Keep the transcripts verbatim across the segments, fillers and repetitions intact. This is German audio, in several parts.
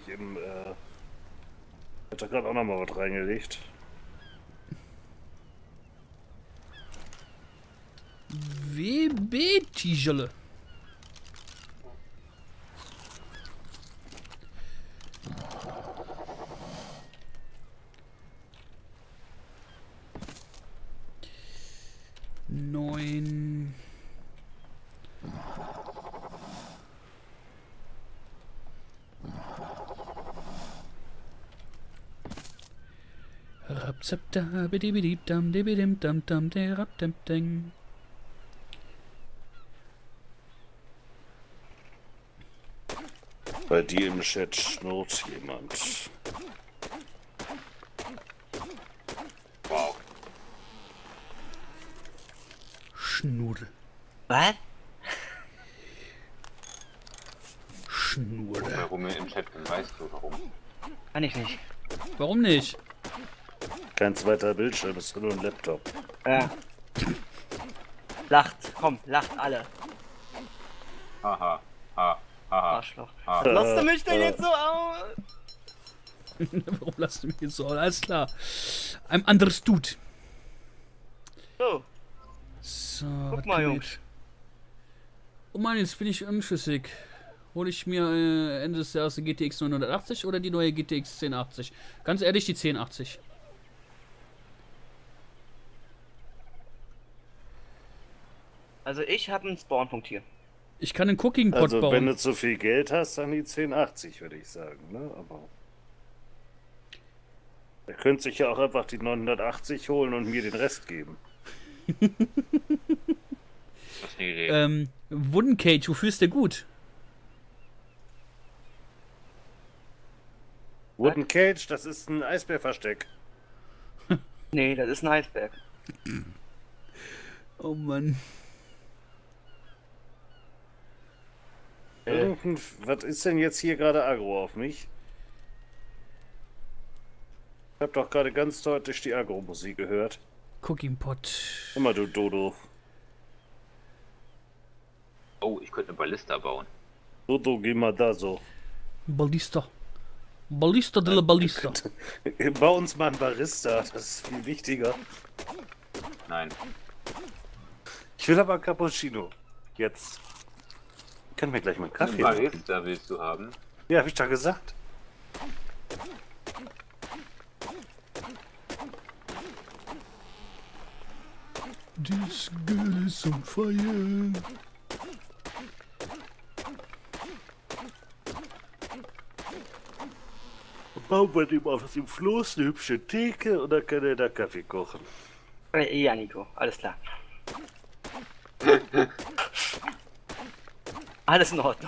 Im, äh, hat da gerade auch noch mal was reingelegt. W B-Tigele. Neun. Rapzapta, bidibidibdam, dibidimdam, dam, derabdamdang. Bei dir im Chat schnurrt jemand. Wow. Schnur. Was? Schnur. Warum er im Chat bin, weißt du warum? Kann ich nicht. Warum nicht? Kein zweiter Bildschirm, ist nur ein Laptop. Ja. Lacht, komm, lacht alle. Haha, ha, haha. Arschloch. ha. Lass du mich denn jetzt so aus? Warum lasst du mich jetzt so? Alles klar. I'm understood. So, So, guck was mal, können wir Jungs. jetzt- Oh Mann, jetzt bin ich unschlüssig. Hole ich mir äh, Ende des Jahres die G T X neunhundertachtzig oder die neue G T X zehn achtzig? Ganz ehrlich, die zehn achtzig. Also ich habe einen Spawnpunkt hier. Ich kann einen Cooking Pot Also bauen. wenn du zu viel Geld hast, dann die zehn achtzig, würde ich sagen. Ne? Aber er könnte sich ja auch einfach die neunhundertachtzig holen und mir den Rest geben. Das ist eine Idee. Ähm, Wooden Cage, wofür ist der gut? Wooden Cage, das ist ein Eisbärversteck. Nee, das ist ein Eisberg. Oh Mann. Irgendein, was ist denn jetzt hier gerade Agro auf mich? Ich hab doch gerade ganz deutlich die Agro-Musik gehört. Cooking Pot. Immer du Dodo. Oh, ich könnte eine Ballista bauen. Dodo, geh mal da so. Ballista. Ballista de la Ballista. Bau uns mal einen Barista, das ist viel wichtiger. Nein. Ich will aber einen Cappuccino. Jetzt. Können wir gleich mal einen Eine Kaffee machen? Ballista willst du haben? Ja, hab ich da gesagt. This girl is on fire. Bauen wir dem auf dem Floß eine hübsche Theke und dann kann er da Kaffee kochen. Äh, Ja, Nico, alles klar. Alles in Ordnung.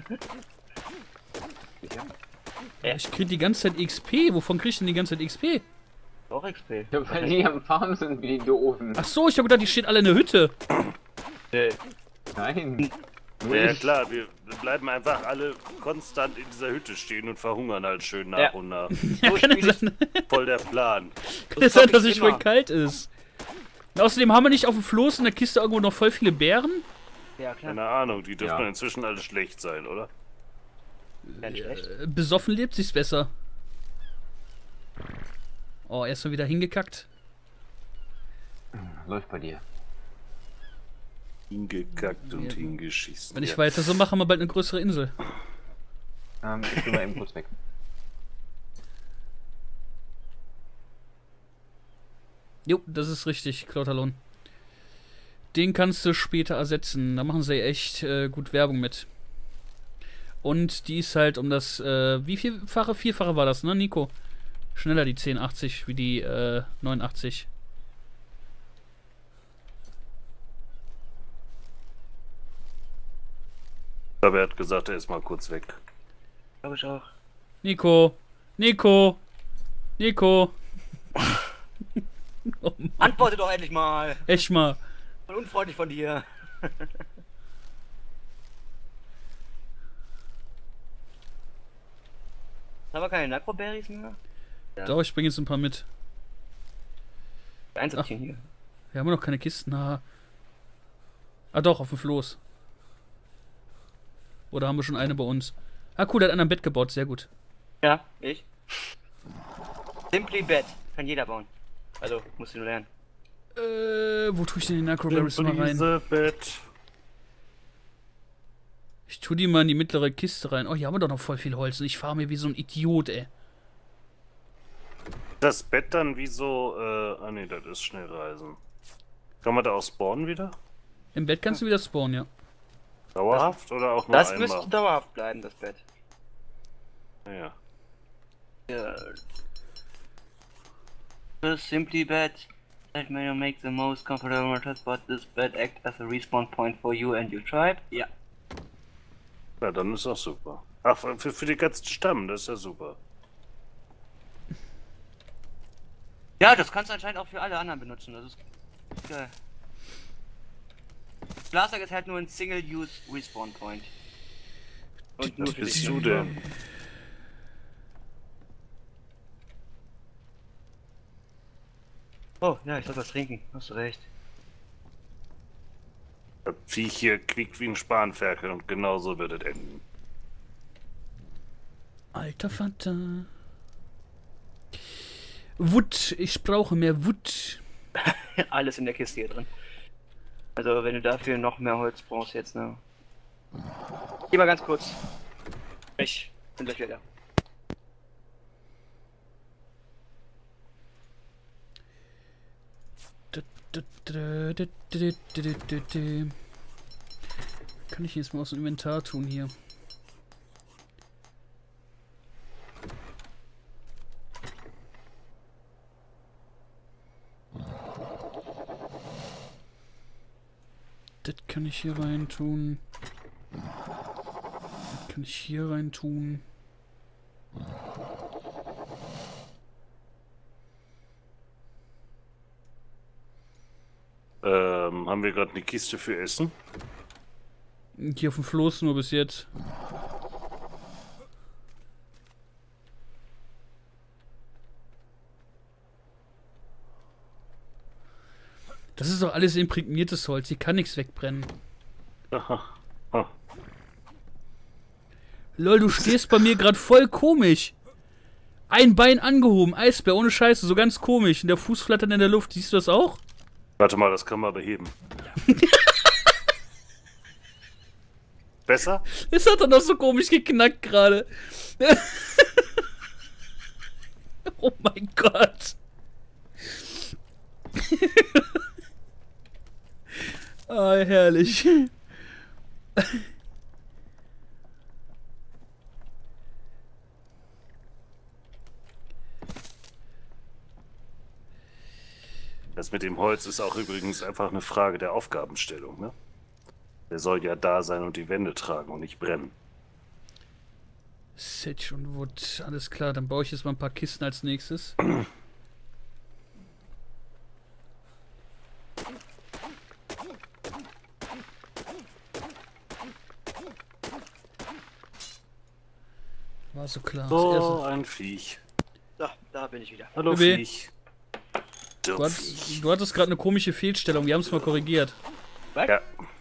Ja. Ich krieg die ganze Zeit X P. Wovon krieg ich denn die ganze Zeit X P? Doch X P. Ja, weil die am Farm sind wie die Doofen. Ach so, ich hab gedacht, die steht alle in der Hütte. Nee. Nein. Nur Ja ich. klar, wir bleiben einfach alle konstant in dieser Hütte stehen und verhungern halt schön nach Ja. und nach. Ja, So kann ja spiel ich- sein, Voll der Plan. kann ja sein, glaub dass ich es voll immer. kalt ist. Und außerdem haben wir nicht auf dem Floß in der Kiste irgendwo noch voll viele Beeren? Ja, klar. Keine Ahnung, die dürfen Ja. inzwischen alle schlecht sein, oder? Ganz schlecht. Äh, Besoffen lebt sich's besser. Oh, erstmal wieder hingekackt. Läuft bei dir. Hingekackt und Ja. hingeschissen. Wenn ich Ja. weiter so mache, haben wir bald eine größere Insel. Ähm, ich bin mal eben kurz weg. Jo, das ist richtig, Klautalon. Den kannst du später ersetzen. Da machen sie echt äh, gut Werbung mit. Und die ist halt um das, äh, wie vielfache? Vierfache war das, ne, Nico? Schneller die zehn achtzig wie die äh, neunundachtzig. Aber er hat gesagt, er ist mal kurz weg. Glaube ich auch. Nico! Nico! Nico! Oh Mann, Antworte doch endlich mal. echt mal. Voll unfreundlich von dir. Haben wir keine Necroberries mehr? Ja. Doch, ich bringe jetzt ein paar mit. Eins hab ich hier. Wir haben noch keine Kisten. Ah, ah doch, auf dem Floß. Oder haben wir schon eine bei uns? Ah, cool, der hat einer ein Bett gebaut. Sehr gut. Ja, ich. Simply Bed. Kann jeder bauen. Also, musst du nur lernen. Äh, wo tue ich denn den Acroberries mal rein? Elisabeth. Ich tue die mal in die mittlere Kiste rein. Oh, hier haben wir doch noch voll viel Holz. Und ich fahre mir wie so ein Idiot, ey. Das Bett dann wie so, äh, ah ne, das ist Schnellreisen. Kann man da auch spawnen wieder? Im Bett kannst du wieder spawnen, ja. Dauerhaft oder auch nur Das einmal? müsste dauerhaft bleiben, das Bett. Ja. Ja. The Simply Bed. That may not make the most comfortable matters, but this bed acts as a respawn point for you and your tribe. Ja. Ja, dann ist auch super. Ach, für, für den ganzen Stamm, das ist ja super. Ja, das kannst du anscheinend auch für alle anderen benutzen. Das ist geil. Glassack ist halt nur ein Single-Use Respawn Point. Und nur Was für bist dich. du denn? Oh, ja, ich soll was trinken. Hast du recht. Das Viech hier quiekt wie ein Spanferkel und genauso wird es enden. Alter Vater. Wood. Ich brauche mehr Wood. Alles in der Kiste hier drin. Also, wenn du dafür noch mehr Holz brauchst jetzt, ne? Geh mal ganz kurz. Ich bin gleich wieder. Kann ich jetzt mal aus dem Inventar tun hier? Das kann ich hier rein tun. Das kann ich hier rein tun. Ähm, haben wir gerade eine Kiste für Essen? Hier auf dem Floß nur bis jetzt. Das ist doch alles imprägniertes Holz. Hier kann nichts wegbrennen. Aha. Ah. Lol, du stehst bei mir gerade voll komisch. Ein Bein angehoben, Eisbär, ohne Scheiße, so ganz komisch. Und der Fuß flattert in der Luft. Siehst du das auch? Warte mal, das kann man beheben. Besser? Es hat doch noch so komisch geknackt gerade. Oh mein Gott. Ah, herrlich. Das mit dem Holz ist auch übrigens einfach eine Frage der Aufgabenstellung, ne? Der soll ja da sein und die Wände tragen und nicht brennen. Sedge und Wood, alles klar. Dann baue ich jetzt mal ein paar Kisten als nächstes. War so klar. Das So, erste- ein Viech. So, da bin ich wieder. Hallo Baby. Viech. Du, Du hattest, Viech. du hattest gerade eine komische Fehlstellung. Wir haben es mal korrigiert. Ja.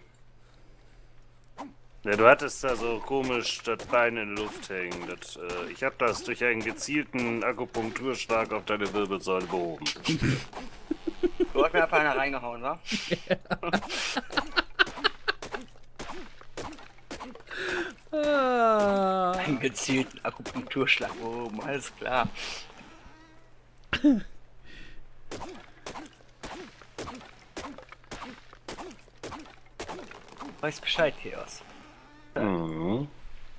Ja, du hattest da so komisch das Bein in der Luft hängen. Das, äh, ich habe das durch einen gezielten Akupunkturschlag auf deine Wirbelsäule behoben. Du hast mir einfach einer reingehauen, wa? Ah. Einen gezielten Akupunkturschlag oben, alles klar. Weiß Bescheid, Chaos. Mhm.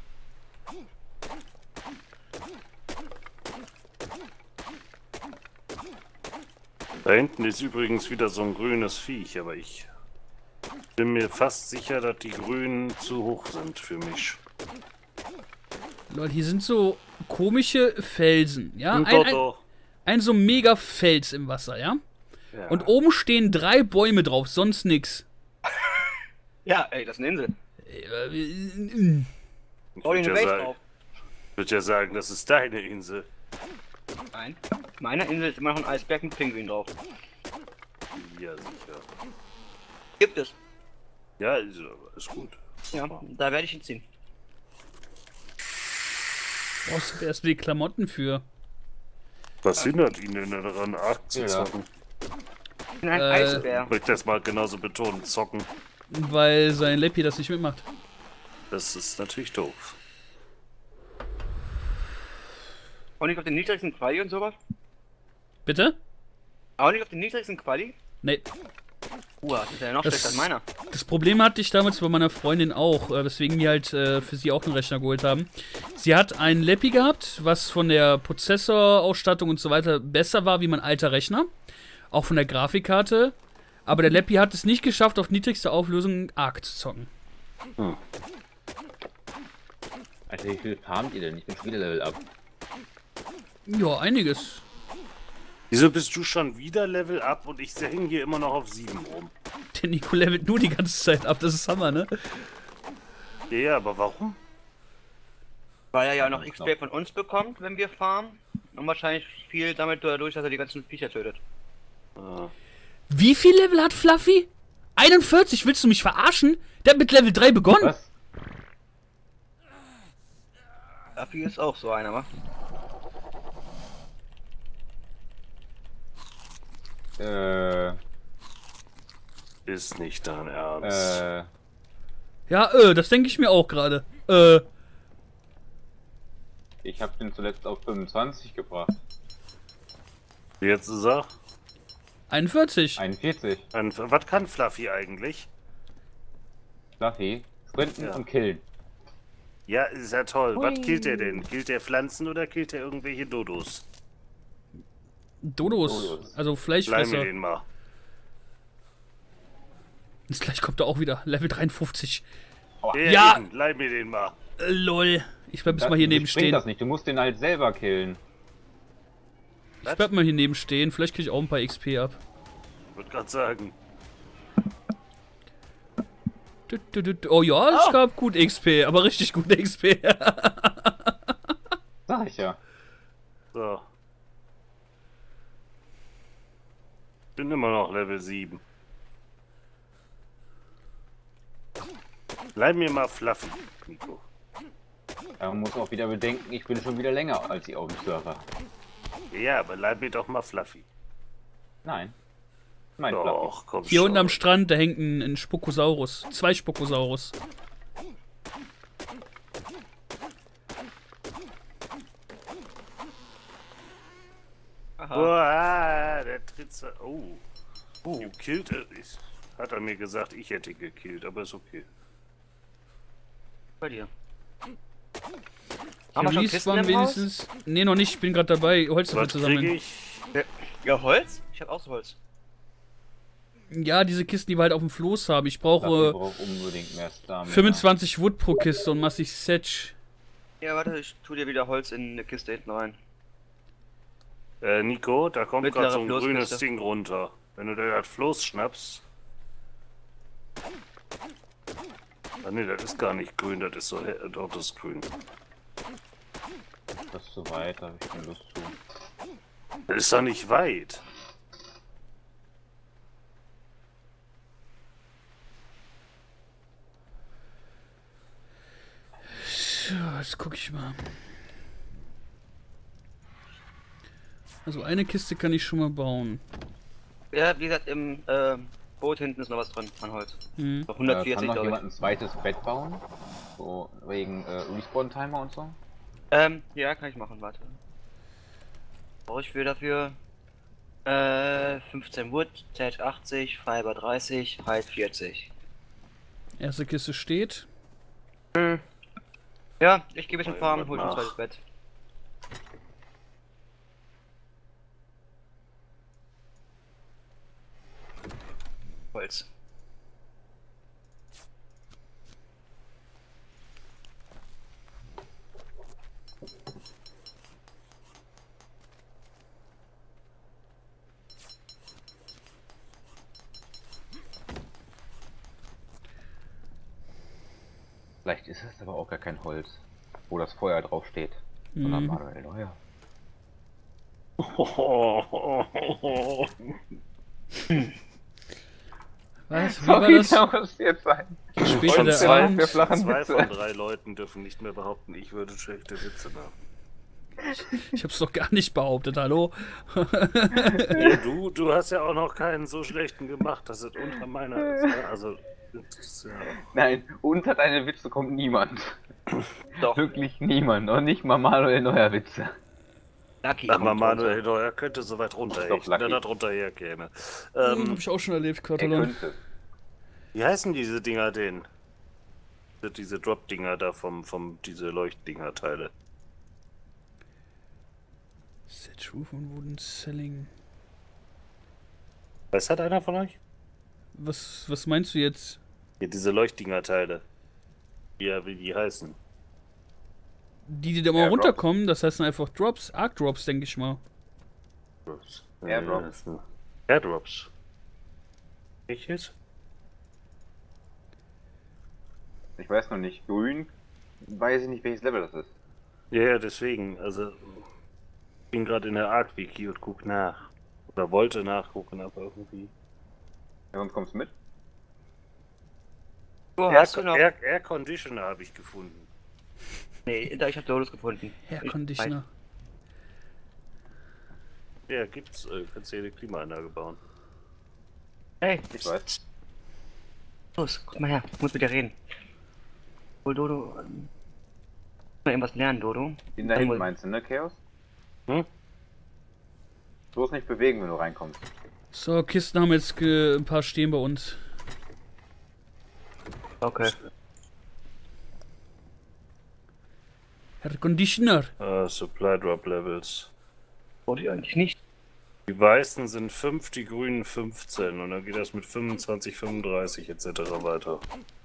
Da hinten ist übrigens wieder so ein grünes Viech, aber ich bin mir fast sicher, dass die Grünen zu hoch sind für mich. Leute, hier sind so komische Felsen, ja? Und Ein, doch, ein, doch. ein so mega Fels im Wasser, ja? Ja. Und oben stehen drei Bäume drauf, sonst nix. Ja, ey, das ist eine Insel. Äh, Ich Bau dir würde eine ja, Base sagen, drauf. würd ja sagen, das ist deine Insel. Nein. Meiner Insel ist immer noch ein Eisberg mit Pinguin drauf. Ja, sicher. Gibt es. Ja, ist, ist gut. Ja, da werde ich ihn ziehen. Brauchst du erst die Klamotten für. Was hindert ihn denn daran, Ark zu Ja. zocken? Ich bin ein Äh, Eisbär. Ich möchte das mal genauso betonen, zocken. Weil sein Leppi das nicht mitmacht. Das ist natürlich doof. Auch nicht auf den niedrigsten Quali und sowas? Bitte? Auch nicht auf den niedrigsten Quali? Nee. Uh, das ist ja noch Das- schlechter als meiner. Das Problem hatte ich damals bei meiner Freundin auch, äh, weswegen wir halt äh, für sie auch einen Rechner geholt haben. Sie hat einen Leppi gehabt, was von der Prozessorausstattung und so weiter besser war wie mein alter Rechner. Auch von der Grafikkarte. Aber der Leppi hat es nicht geschafft, auf niedrigste Auflösung Ark zu zocken. Hm. Alter, wie viel farmt ihr denn? Ich bin schon wieder Level up. Ja, einiges. Wieso bist du schon wieder Level up und ich hänge hier immer noch auf sieben rum? Der Nico levelt nur die ganze Zeit ab, das ist Hammer, ne? Ja, ja, aber warum? Weil er ja noch X P von uns bekommt, wenn wir farmen. Und wahrscheinlich viel damit dadurch, dass er die ganzen Viecher tötet. Ah. Wie viel Level hat Fluffy? einundvierzig, willst du mich verarschen? Der hat mit Level drei begonnen. Was? Dafür ist auch so einer, wa? Äh, Ist nicht dein Ernst. äh, Ja, äh, das denke ich mir auch gerade. Äh, ich habe den zuletzt auf fünfundzwanzig gebracht. Jetzt ist er. einundvierzig. einundvierzig. Ein, was kann Fluffy eigentlich? Fluffy. Sprinten Ja. und killen. Ja, ist ja toll. Was killt er denn? Killt er Pflanzen oder killt er irgendwelche Dodos? Dodos. Dodos. Also Leih mir Fleischfresser. den mal. Jetzt gleich kommt er auch wieder. Level dreiundfünfzig. Ja, Ja. eben, leih mir den mal. Äh, lol. Ich bleib jetzt Das- mal hier dich neben bringt stehen. das nicht, du musst den halt selber killen. Ich bleib mal hier neben stehen. Vielleicht krieg ich auch ein paar X P ab. Ich wollte gerade sagen. Dü, dü, dü, dü. Oh ja, es Oh. gab gut X P, aber richtig gut X P. Sag ich ja. So. Bin immer noch Level sieben. Leih mir mal Fluffy, Nico. Man muss auch wieder bedenken, ich bin schon wieder länger als ihr auf dem Server. Ja, aber leih mir doch mal Fluffy. Nein. Mein Fluffy. Doch, komm Hier schon. unten am Strand, da hängt ein, ein Spokosaurus. Zwei Spokosaurus. Aha. Boah, der Tritzer. Oh. You killed it. Ich- Hat er mir gesagt, ich hätte gekillt, aber ist okay. Bei dir. Die Haben wir schon Reese Kisten waren im Haus? wenigstens. Nee, noch nicht. Ich bin gerade dabei, Holz dafür Was zu kriege sammeln. ich? Ja, Holz? Ich hab auch so Holz. Ja, diese Kisten, die wir halt auf dem Floß haben. Ich Fluffy brauche braucht unbedingt mehr Stamina. fünfundzwanzig Wood pro Kiste und massig Setch. Ja, warte, ich tu dir wieder Holz in eine Kiste hinten rein. Äh, Nico, da kommt Mittlere gerade so ein Floßkiste. grünes Ding runter. Wenn du dir das Floß schnappst. Ah ne, das ist gar nicht grün, das ist so hell, doch, das ist grün. Das ist zu weit, da habe ich keine Lust zu. Das ist doch nicht weit. So, jetzt gucke ich mal. Also eine Kiste kann ich schon mal bauen. Ja, wie gesagt, im äh, Boot hinten ist noch was drin an Holz. Hm. Noch Äh, kann hundertvierzig, noch glaube jemand ich. ein zweites Bett bauen? So wegen äh, Respawn-Timer und so? Ähm, ja, kann ich machen, warte. Brauche ich für dafür äh, fünfzehn Wood, Thatch achtzig, Fiber dreißig, Height vierzig. Erste Kiste steht. Ja, ich gehe ein bisschen Mal farmen, was hol ein nach. zweites Bett. Holz. Vielleicht ist es aber auch gar kein Holz, wo das Feuer drauf steht, sondern Mhm. manuell neuer. Was? Wie war das? muss jetzt sein. Später Von der zwei, Abend. wir flachen zwei Witze. von drei Leuten dürfen nicht mehr behaupten, ich würde schlechte Witze machen. Ich hab's doch gar nicht behauptet, hallo? Ja, du, du hast ja auch noch keinen so schlechten gemacht, dass es unter meiner ist. Ne? Also, das ist ja... Nein, unter deine Witze kommt niemand. Doch. Wirklich niemand. Und nicht mal Manuel Neuer Witze. Lucky. Aber kommt Manuel runter. Neuer könnte so weit runter, Doch, echt, wenn er Lucky. da drunter herkäme. Ähm, Ähm, hab ich auch schon erlebt, Er Klotalon. könnte. wie heißen diese Dinger denn? Diese Drop-Dinger da vom, vom, diese Leuchtdinger-Teile. Set Roof und Wooden Selling. Weiß hat einer von euch? Was, was meinst du jetzt? Ja, diese Leuchtdinger-Teile. Ja, wie die heißen. Die, die da mal Airdrops. runterkommen, das heißt einfach Drops, Arc Drops, denke ich mal. Airdrops. Airdrops. Äh, Airdrops. Welches? Ich weiß noch nicht. Grün, weiß ich nicht, welches Level das ist. Ja, ja, deswegen. Also, ich bin gerade in der Arc-Wiki und guck nach. Oder wollte nachgucken, aber irgendwie. Ja, sonst kommst du mit. Oh, Air, hast du noch? Air, Air Conditioner habe ich gefunden. Nee, da, ich hab Dodos gefunden. Herr Ich- Conditioner. Ja, gibt's. Äh, kannst du hier eine Klimaanlage bauen. Hey, Ich weiß. los, guck mal her, ich muss mit dir reden. Hol Dodo. Ähm, mal irgendwas lernen, Dodo. Den da Dann hinten muss- meinst du, ne, Chaos? Hm? Bloß nicht bewegen, wenn du reinkommst. So, Kisten haben jetzt ge- ein paar stehen bei uns. Okay. Herr Conditioner. Äh, Supply Drop Levels. Wollte ich eigentlich nicht. Die weißen sind fünf, die grünen fünfzehn. Und dann geht das mit fünfundzwanzig, fünfunddreißig et cetera weiter.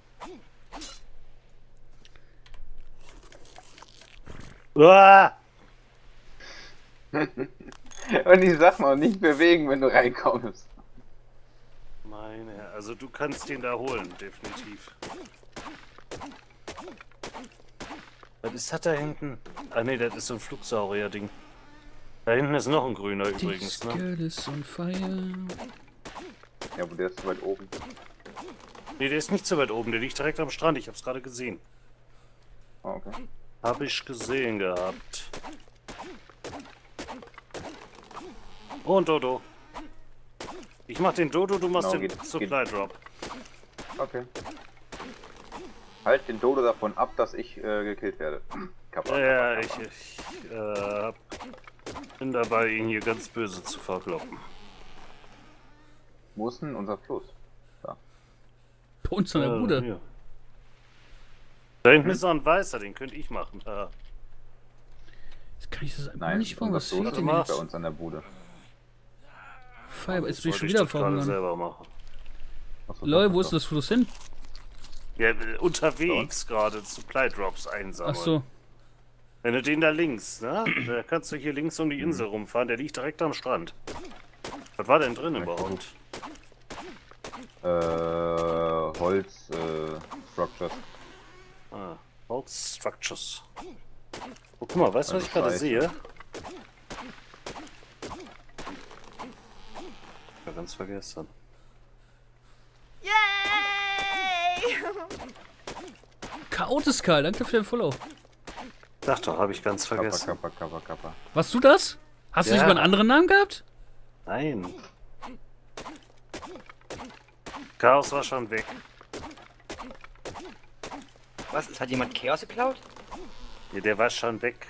Uah! Und ich sag mal, nicht bewegen, wenn du reinkommst. Meine Herren, also du kannst den da holen, definitiv. Was ist das da hinten? Ah ne, das ist so ein Flugsaurier-Ding. Da hinten ist noch ein grüner übrigens, This ne? girl is on fire. Ja, aber der ist zu weit oben. Ne, der ist nicht so weit oben, der liegt direkt am Strand, ich hab's gerade gesehen. Oh, okay. Hab ich gesehen gehabt. Und Dodo. Ich mach den Dodo, du machst Genau, den geht- Supply Drop. Okay. Halt den Dodo davon ab, dass ich äh, gekillt werde. Kappa, Ja, kappa, ich, kappa. ich äh, hab- bin dabei, ihn hier ganz böse zu verkloppen. Wo ist denn unser Fluss? Bei uns an der Äh, Bude. hier. Da hinten ist noch ein weißer, den könnte ich machen. Da. Jetzt kann ich das einfach Nein, nicht bauen. unser Was Fluss fehlt ist denn mal. nicht bei jetzt? uns an der Bude. Fire, jetzt bin ich Sollte schon wieder das gerade vorgegangen. selber machen. Achso, Lol, doch, wo doch, ist das Fluss hin? Ja, äh, unterwegs gerade Supply Drops einsammeln. Ach so. Wenn du den da links, ne? Da kannst du hier links um die Insel rumfahren, der liegt direkt am Strand. Was war denn drin überhaupt? Äh, Holz, äh, Structures. Ah, Holz Structures. Oh, guck mal, weißt du, was Also ich gerade Scheiße. sehe? Ja, ganz vergessen. Yay! Chaotiskal, danke für den Follow. Sag doch, habe ich ganz Kappa, vergessen. kappa, kappa, kappa. Warst du das? Hast du Ja. nicht mal einen anderen Namen gehabt? Nein. Chaos war schon weg. Was? Es hat jemand Chaos geklaut? Ja, der war schon weg.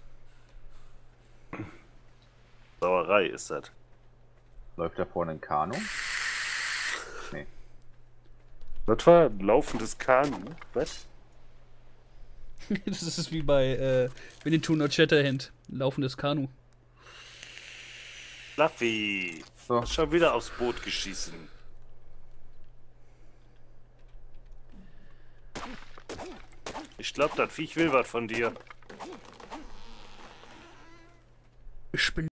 Sauerei ist das. Läuft da vorne ein Kanu? Nee. Das war ein laufendes Kanu. Was? Das ist wie bei äh, Winnetou No Shatterhand. Laufendes Kanu. Fluffy. So. Hast schon wieder aufs Boot geschießen. Ich glaub, das Viech will was von dir. Ich bin